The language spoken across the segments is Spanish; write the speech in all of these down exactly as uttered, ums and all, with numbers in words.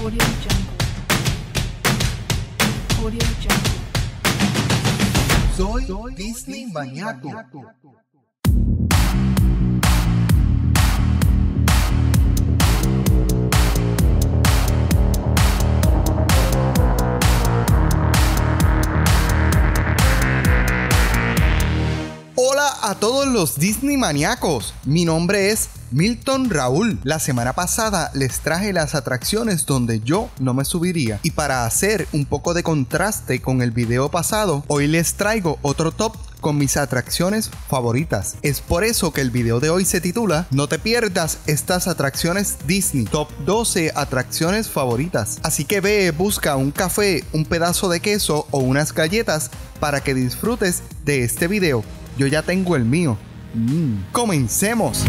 Audio Jungle. Audio Jungle. Soy, Soy Disney Maníaco. Hola a todos los Disney maníacos, mi nombre es Milton Raúl. La semana pasada les traje las atracciones donde yo no me subiría, y para hacer un poco de contraste con el video pasado, hoy les traigo otro top con mis atracciones favoritas. Es por eso que el video de hoy se titula No te pierdas estas atracciones Disney, top doce atracciones favoritas. Así que ve, busca un café, un pedazo de queso o unas galletas para que disfrutes de este video. Yo ya tengo el mío. Mm. ¡Comencemos!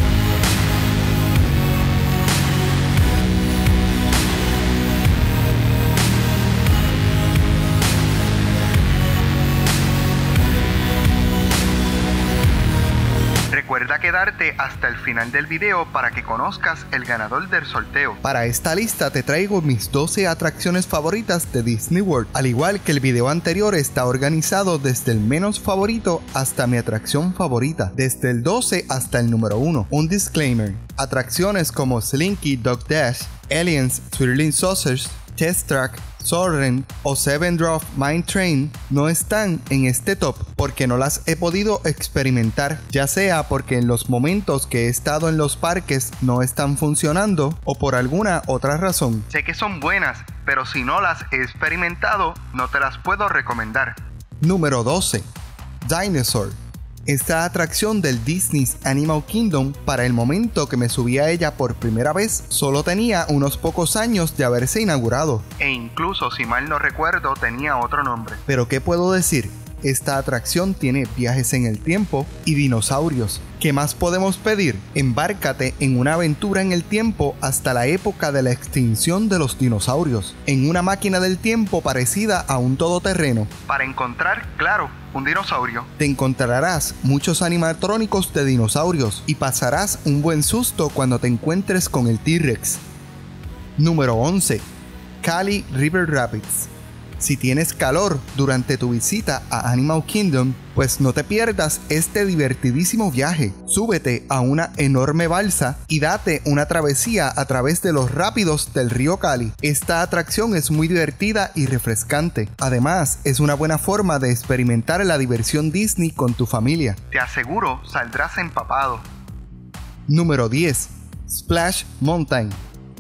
Recuerda quedarte hasta el final del video para que conozcas el ganador del sorteo. Para esta lista te traigo mis doce atracciones favoritas de Disney World. Al igual que el video anterior, está organizado desde el menos favorito hasta mi atracción favorita, desde el doce hasta el número uno. Un disclaimer: atracciones como Slinky Dog Dash, Aliens, Swirling Saucers, Test Track, Soarin' o Seven Dwarfs Mine Train no están en este top porque no las he podido experimentar, ya sea porque en los momentos que he estado en los parques no están funcionando o por alguna otra razón. Sé que son buenas, pero si no las he experimentado, no te las puedo recomendar. Número doce. Dinosaur. Esta atracción del Disney's Animal Kingdom, para el momento que me subí a ella por primera vez, solo tenía unos pocos años de haberse inaugurado. E incluso, si mal no recuerdo, tenía otro nombre. Pero ¿qué puedo decir? Esta atracción tiene viajes en el tiempo y dinosaurios. ¿Qué más podemos pedir? Embárcate en una aventura en el tiempo hasta la época de la extinción de los dinosaurios, en una máquina del tiempo parecida a un todoterreno, para encontrar, claro, un dinosaurio. Te encontrarás muchos animatrónicos de dinosaurios y pasarás un buen susto cuando te encuentres con el T-Rex. Número once. Kali River Rapids. Si tienes calor durante tu visita a Animal Kingdom, pues no te pierdas este divertidísimo viaje. Súbete a una enorme balsa y date una travesía a través de los rápidos del río Kali. Esta atracción es muy divertida y refrescante. Además, es una buena forma de experimentar la diversión Disney con tu familia. Te aseguro, saldrás empapado. Número diez. Splash Mountain.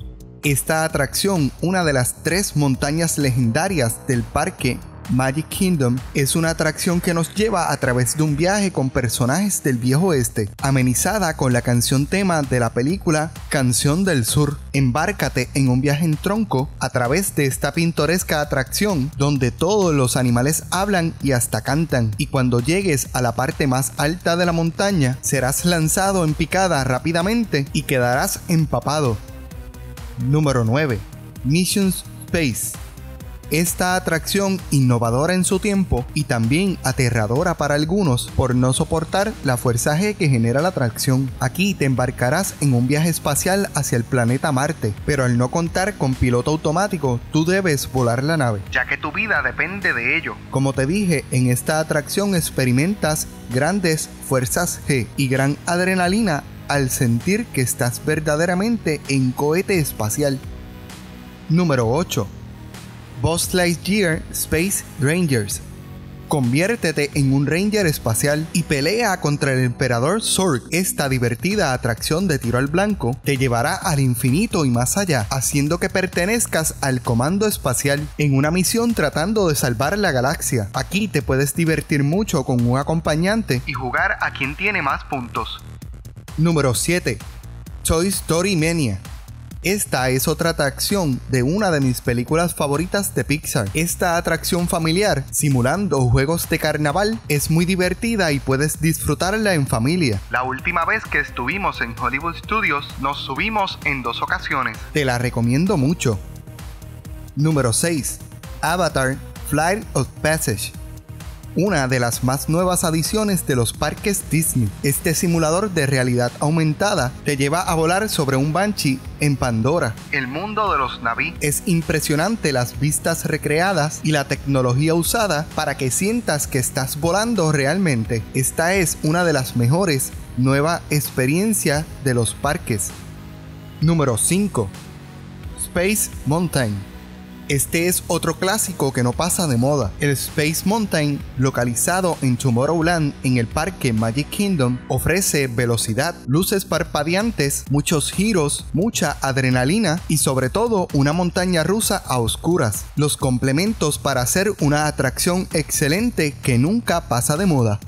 Esta atracción, una de las tres montañas legendarias del parque Magic Kingdom, es una atracción que nos lleva a través de un viaje con personajes del viejo oeste, amenizada con la canción tema de la película Canción del Sur. Embárcate en un viaje en tronco a través de esta pintoresca atracción donde todos los animales hablan y hasta cantan, y cuando llegues a la parte más alta de la montaña serás lanzado en picada rápidamente y quedarás empapado. Número nueve. Mission Space. Esta atracción, innovadora en su tiempo y también aterradora para algunos por no soportar la fuerza G que genera la atracción. Aquí te embarcarás en un viaje espacial hacia el planeta Marte, pero al no contar con piloto automático, tú debes volar la nave, ya que tu vida depende de ello. Como te dije, en esta atracción experimentas grandes fuerzas G y gran adrenalina al sentir que estás verdaderamente en cohete espacial. Número ocho. Buzz Lightyear Space Rangers. Conviértete en un Ranger espacial y pelea contra el Emperador Zurg. Esta divertida atracción de tiro al blanco te llevará al infinito y más allá, haciendo que pertenezcas al Comando Espacial en una misión tratando de salvar la galaxia. Aquí te puedes divertir mucho con un acompañante y jugar a quien tiene más puntos. Número siete. Toy Story Mania. Esta es otra atracción de una de mis películas favoritas de Pixar. Esta atracción familiar, simulando juegos de carnaval, es muy divertida y puedes disfrutarla en familia. La última vez que estuvimos en Hollywood Studios, nos subimos en dos ocasiones. Te la recomiendo mucho. Número seis. Avatar Flight of Passage. una de las más nuevas adiciones de los parques Disney. Este simulador de realidad aumentada te lleva a volar sobre un Banshee en Pandora, el mundo de los Na'vi. Es impresionante las vistas recreadas y la tecnología usada para que sientas que estás volando realmente. Esta es una de las mejores nuevas experiencias de los parques. Número cinco. Space Mountain. Este es otro clásico que no pasa de moda. El Space Mountain, localizado en Tomorrowland en el parque Magic Kingdom, ofrece velocidad, luces parpadeantes, muchos giros, mucha adrenalina y sobre todo una montaña rusa a oscuras. Los complementos para hacer una atracción excelente que nunca pasa de moda.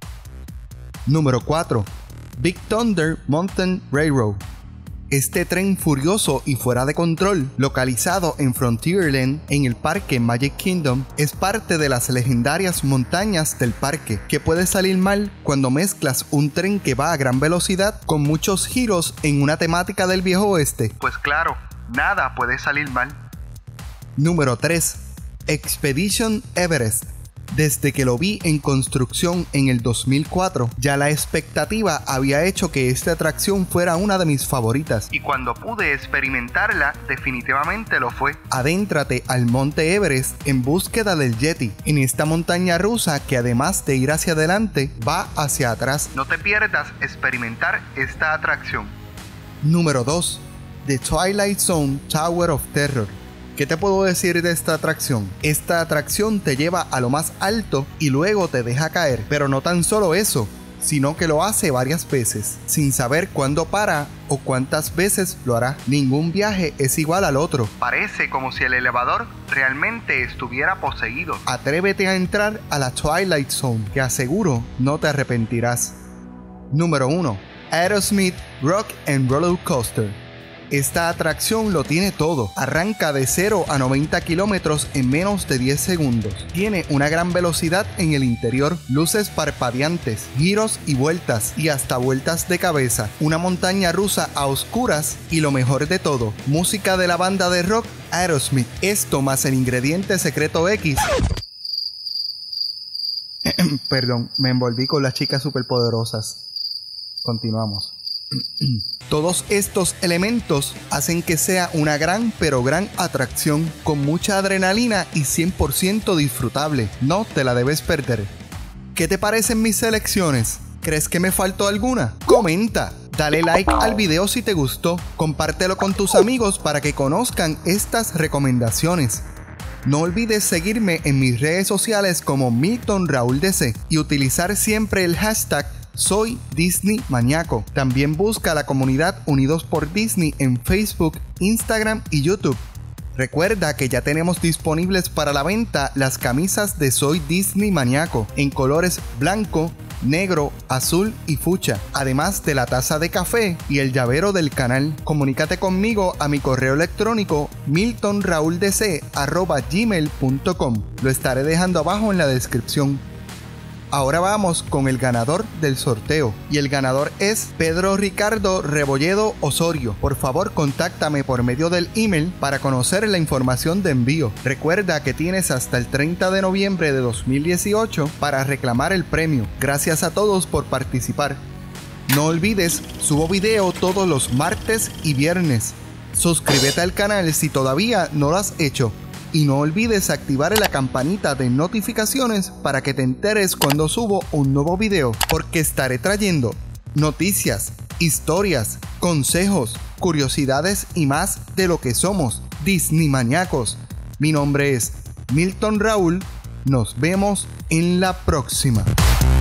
Número cuatro. Big Thunder Mountain Railroad. Este tren furioso y fuera de control, localizado en Frontierland en el parque Magic Kingdom, es parte de las legendarias montañas del parque, que puede salir mal cuando mezclas un tren que va a gran velocidad con muchos giros en una temática del viejo oeste. Pues claro, nada puede salir mal. Número tres. Expedition Everest. Desde que lo vi en construcción en el dos mil cuatro, ya la expectativa había hecho que esta atracción fuera una de mis favoritas. Y cuando pude experimentarla, definitivamente lo fue. Adéntrate al Monte Everest en búsqueda del Yeti, en esta montaña rusa que además de ir hacia adelante, va hacia atrás. No te pierdas experimentar esta atracción. Número dos. The Twilight Zone Tower of Terror. ¿Qué te puedo decir de esta atracción? Esta atracción te lleva a lo más alto y luego te deja caer. Pero no tan solo eso, sino que lo hace varias veces, sin saber cuándo para o cuántas veces lo hará. Ningún viaje es igual al otro. Parece como si el elevador realmente estuviera poseído. Atrévete a entrar a la Twilight Zone, que aseguro no te arrepentirás. Número uno. Aerosmith Rock and Roller Coaster. Esta atracción lo tiene todo. Arranca de cero a noventa kilómetros en menos de diez segundos. Tiene una gran velocidad en el interior, luces parpadeantes, giros y vueltas, y hasta vueltas de cabeza. Una montaña rusa a oscuras y lo mejor de todo, música de la banda de rock Aerosmith. Esto más el ingrediente secreto X. Perdón, me envolví con las chicas superpoderosas. Continuamos. Todos estos elementos hacen que sea una gran pero gran atracción con mucha adrenalina y cien por ciento disfrutable. No te la debes perder. ¿Qué te parecen mis selecciones? ¿Crees que me faltó alguna? Comenta, dale like al video si te gustó, compártelo con tus amigos para que conozcan estas recomendaciones. No olvides seguirme en mis redes sociales como Milton Raúl D C y utilizar siempre el hashtag Soy Disney Maníaco. También busca la comunidad Unidos por Disney en Facebook, Instagram y YouTube. Recuerda que ya tenemos disponibles para la venta las camisas de Soy Disney Maníaco en colores blanco, negro, azul y fucsia, además de la taza de café y el llavero del canal. Comunícate conmigo a mi correo electrónico milton raúl d c arroba gmail punto com. Lo estaré dejando abajo en la descripción. Ahora vamos con el ganador del sorteo, y el ganador es Pedro Ricardo Rebolledo Osorio. Por favor, contáctame por medio del email para conocer la información de envío. Recuerda que tienes hasta el treinta de noviembre de dos mil dieciocho para reclamar el premio. Gracias a todos por participar. No olvides, subo video todos los martes y viernes. Suscríbete al canal si todavía no lo has hecho. Y no olvides activar la campanita de notificaciones para que te enteres cuando subo un nuevo video, porque estaré trayendo noticias, historias, consejos, curiosidades y más de lo que somos, Disney Maníacos. Mi nombre es Milton Raúl. Nos vemos en la próxima.